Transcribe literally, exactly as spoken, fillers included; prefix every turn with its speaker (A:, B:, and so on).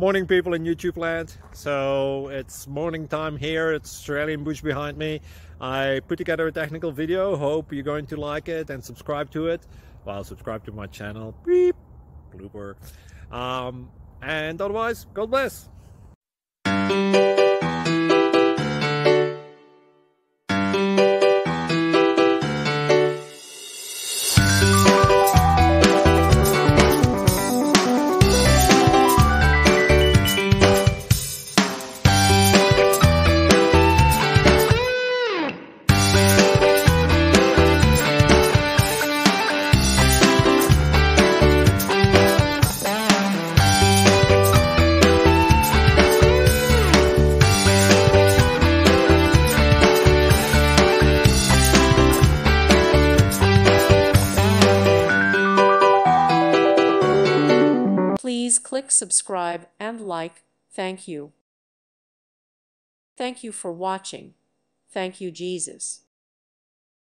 A: Morning, people in YouTube land. So it's morning time here. It's Australian bush behind me. I put together a technical video. Hope you're going to like it and subscribe to it. Well, subscribe to my channel. Beep. Blooper. Um, and otherwise, God bless.
B: Please click subscribe and like. Thank you. Thank you for watching. Thank you, Jesus.